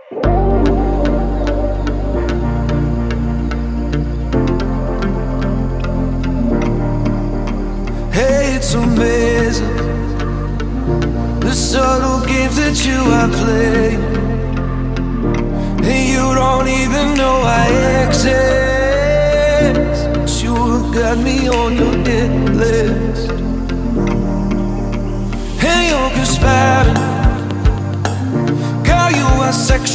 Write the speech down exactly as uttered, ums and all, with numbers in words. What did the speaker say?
Hey, it's amazing, the subtle games that you are playing, and you don't even know I exist. But you have got me on your hit list, and you're conspiring. Girl, you are sexual